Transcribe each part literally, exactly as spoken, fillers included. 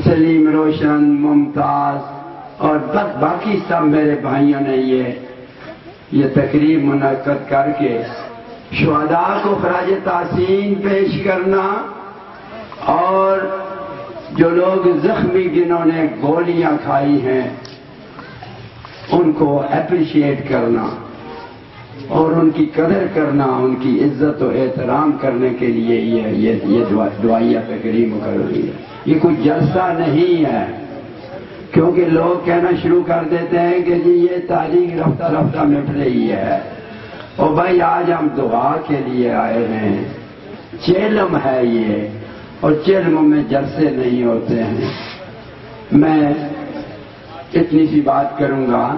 سلیم روشن، ممتاز اور باقی سب میرے بھائیوں نے یہ یہ تقریب منعقد کر کے شہداء کو خراج تحسین پیش کرنا اور جو لوگ زخمی جنہوں نے گولیاں کھائی ہیں ان کو اپریشیٹ کرنا اور ان کی قدر کرنا، ان کی عزت و احترام کرنے کے لیے یہ یہ یہ دعائیہ تقریب مقرر ہوئی ہے۔ یہ کوئی جلسہ نہیں ہے، کیونکہ لوگ کہنا شروع کر دیتے ہیں کہ جی یہ تاریخ رفتہ رفتہ مٹ رہی ہے اور بھائی آج ہم دعا کے لیے آئے ہیں۔ چیلم ہے یہ، اور چیلم میں جلسے نہیں ہوتے ہیں۔ میں اتنی سی بات کروں گا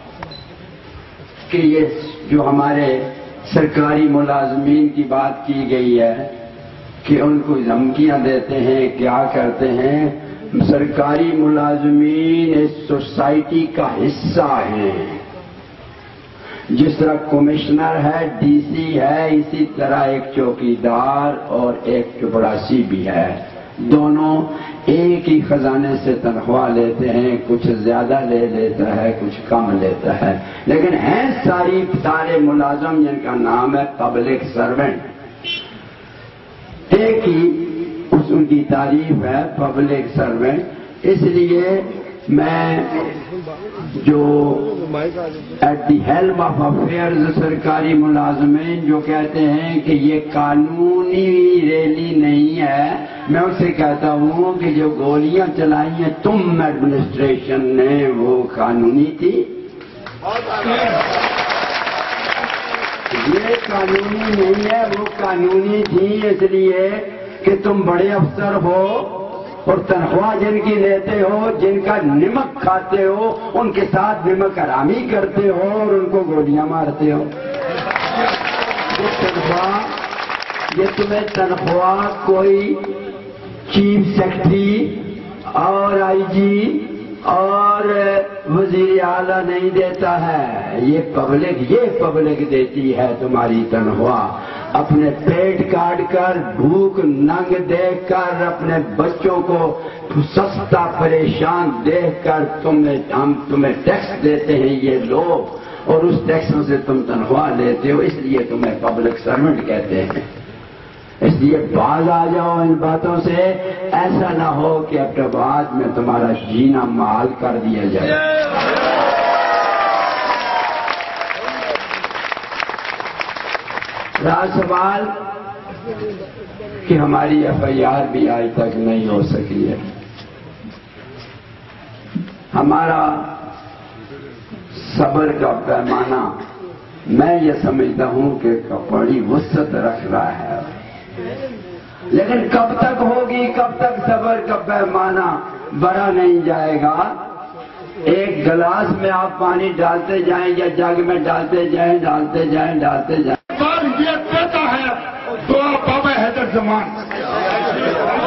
کہ یہ جو ہمارے سرکاری ملازمین کی بات کی گئی ہے کہ ان کو دھمکیاں دیتے ہیں، کیا کرتے ہیں، سرکاری ملازمین اس سوسائٹی کا حصہ ہیں۔ جس طرح کمشنر ہے، ڈی سی ہے، اسی طرح ایک چوکیدار اور ایک چپڑاسی بھی ہے۔ دونوں ایک ہی خزانے سے تنخواہ لیتے ہیں، کچھ زیادہ لے لیتا ہے، کچھ کم لیتا ہے، لیکن ہیں ساری سارے ملازم جن کا نام ہے پبلک سرونٹ۔ ایک ہی اس ان کی تعریف ہے پبلک سرونٹ۔ اس لیے میں جو at the helm of affairs سرکاری ملازمین جو کہتے ہیں کہ یہ قانونی ریلی نہیں ہے، میں اس سے کہتا ہوں کہ جو گولیاں چلائی ہیں تم ایڈمنسٹریشن نے وہ قانونی تھی؟ یہ قانونی نہیں ہے، وہ قانونی تھی اس لیے کہ تم بڑے افسر ہو اور تنخواہ جن کی لیتے ہو، جن کا نمک کھاتے ہو، ان کے ساتھ نمک حرامی کرتے ہو اور ان کو گولیاں مارتے ہو۔ یہ تنخواہ یہ تمہیں تنخواہ کوئی چیف سیکرٹری اور آئی جی اور وزیر اعلیٰ نہیں دیتا ہے، یہ پبلک یہ پبلک دیتی ہے تمہاری تنخواہ۔ اپنے پیٹ کاٹ کر، بھوک ننگ دیکھ کر، اپنے بچوں کو سستا پریشان دیکھ کر تمہیں ہم تمہیں ٹیکس دیتے ہیں یہ لوگ، اور اس ٹیکسوں سے تم تنخواہ لیتے ہو، اس لیے تمہیں پبلک سرونٹ کہتے ہیں۔ اس لیے باز آ جاؤ ان باتوں سے، ایسا نہ ہو کہ اب بعد میں تمہارا جینا محال کر دیا جائے۔ رہا سوال کہ ہماری ایف آئی آر بھی آج تک نہیں ہو سکی ہے۔ ہمارا صبر کا پیمانہ میں یہ سمجھتا ہوں کہ بڑی وسعت رکھ رہا ہے، لیکن کب تک ہوگی، کب تک صبر کا پیمانہ بڑا نہیں جائے گا؟ ایک گلاس میں آپ پانی ڈالتے جائیں یا جگ میں ڈالتے جائیں ڈالتے جائیں ڈالتے جائیں، یہ دیتا ہے دعا بابا حیدر زمان۔